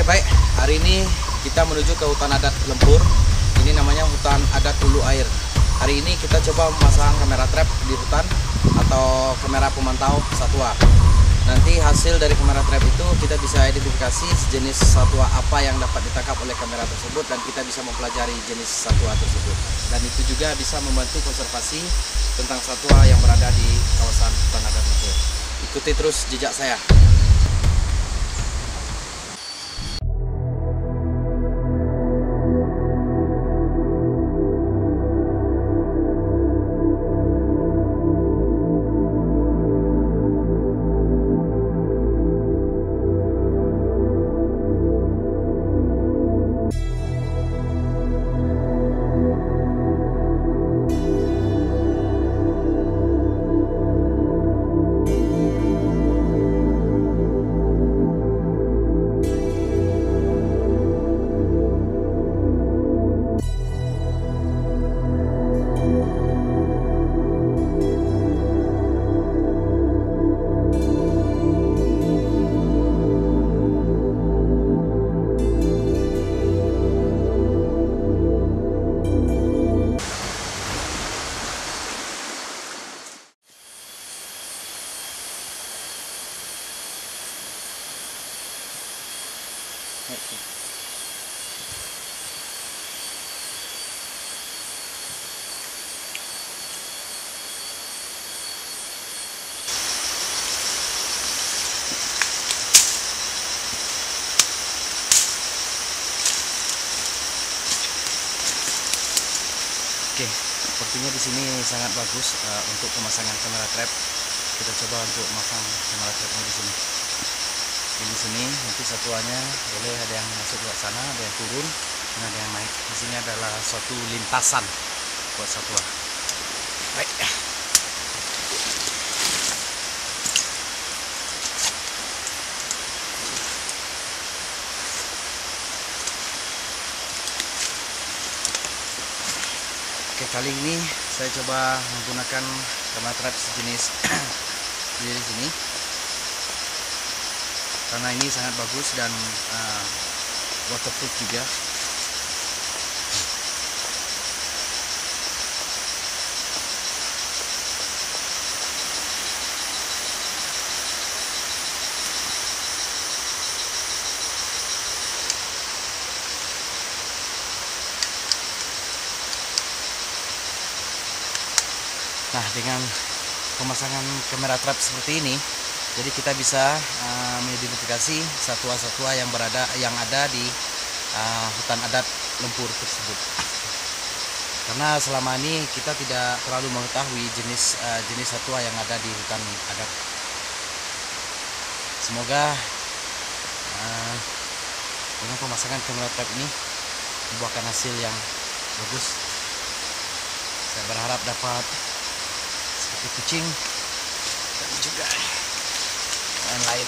baik. Hari ini kita menuju ke hutan adat Lempur. Ini namanya hutan adat Hulu Air. Hari ini kita coba memasang kamera trap di hutan atau kamera pemantau satwa. Nanti hasil dari kamera trap itu kita bisa identifikasi jenis satwa apa yang dapat ditangkap oleh kamera tersebut, dan kita bisa mempelajari jenis satwa tersebut. Dan itu juga bisa membantu konservasi tentang satwa yang berada di kawasan hutan adat Lempur. Ikuti terus jejak saya. Oke, sepertinya di sini sangat bagus untuk pemasangan kamera trap. Kita coba untuk memasang kamera trapnya di sini. Di sini nanti satuannya boleh ada yang masuk ke sana, ada yang turun, dan ada yang naik. Di sini adalah suatu lintasan buat satwa. Baik. Oke, kali ini saya coba menggunakan kamera trap sejenis di sini karena ini sangat bagus dan waterproof juga. Nah, dengan pemasangan kamera trap seperti ini, jadi kita bisa mengidentifikasi satwa-satwa yang ada di hutan adat Lempur tersebut. Karena selama ini kita tidak terlalu mengetahui jenis satwa yang ada di hutan adat. Semoga dengan pemasangan kamera trap ini membuahkan hasil yang bagus. Saya berharap dapat seperti kucing dan juga lain-lain.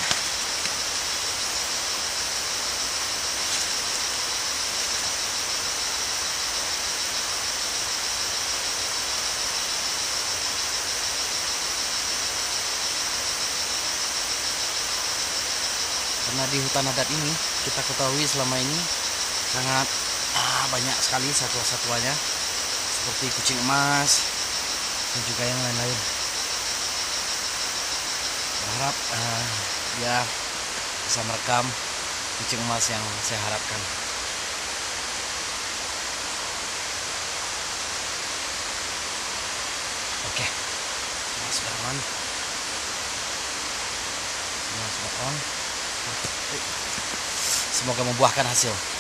Karena di hutan adat ini kita ketahui selama ini sangat banyak sekali satwa-satwanya seperti kucing emas dan juga yang lain-lain. Berharap dia bisa merekam kucing emas yang saya harapkan. Oke, ini sudah on. Semoga membuahkan hasil.